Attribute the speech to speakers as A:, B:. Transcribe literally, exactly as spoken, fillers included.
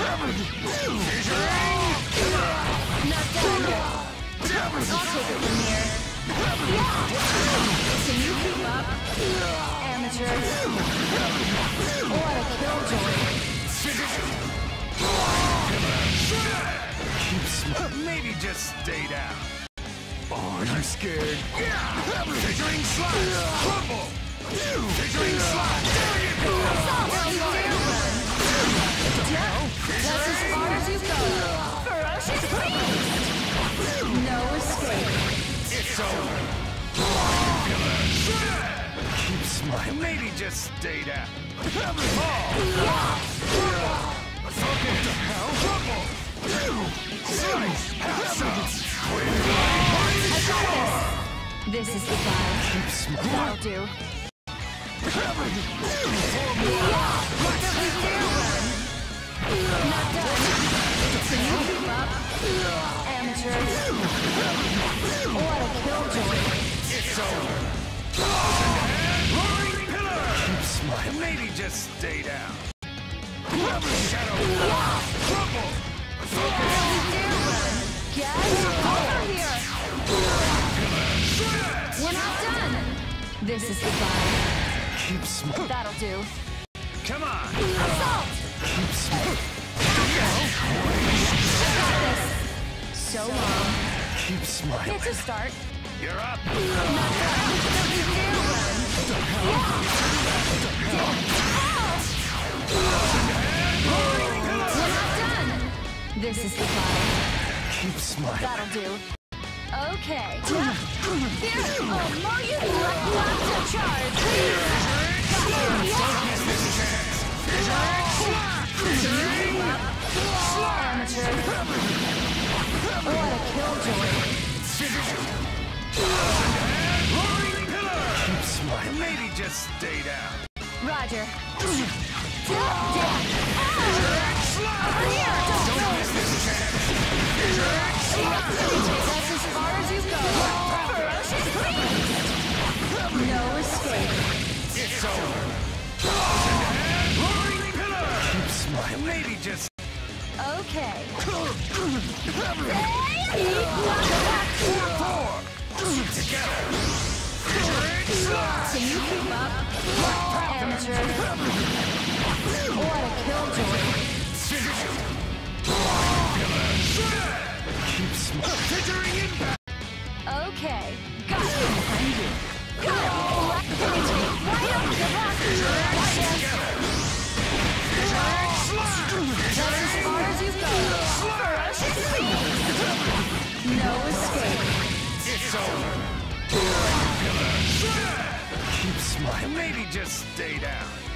A: Not done. I'll take it from here. Yeah. Can you keep up? Amateur. What a killjoy.
B: Keep smiling. Maybe just stay down. Are you scared? Yeah! Figuring slide! Crumble! Figuring slide! There you go!
A: That's as far as you go. Ferocious beast! No escape.
B: It's over! Keep smiling. Maybe just stay down. Fall! Focus to hell! Crumble! Slice! Headshot!
A: I got this. This is the guy.
B: Keep smiling.
A: That'll do. Not done. Can you keep up? Amateur. What a killjoy.
B: It's over. Roaring pillar. Keep smiling. Maybe just stay down. Shadow. Crumble. Focus.
A: Guys, over here. We're not done. This is the guy.
B: Keep smiling.
A: That'll do.
B: Come on.
A: Assault.
B: Keep smiling.
A: I got this. So long.
B: Keep smiling.
A: It's a start.
B: You're up.
A: Not done. Don't you dare run. We're not done. This is the guy.
B: Keep smiling.
A: That'll do. Okay. Here. Oh, more you left to charge. Amateur. What a killjoy.
B: Keep smiling. Maybe just stay down.
A: Roger. Over here.
B: Don't miss this chance.
A: That's as far as you go. Ferocious beast. No escape.
B: It's over. Roaring pillar. Keep smiling. Maybe just.
A: Okay.
B: Four. Together.
A: Can you keep up? Amateur. What a killjoy.
B: Keep smiling. Figuring impact.
A: Okay. Got it. Got it. Penetrate right up the block. That's as far as you go. Ferocious beast. No escape.
B: It's over. Keep smiling. Maybe just stay down.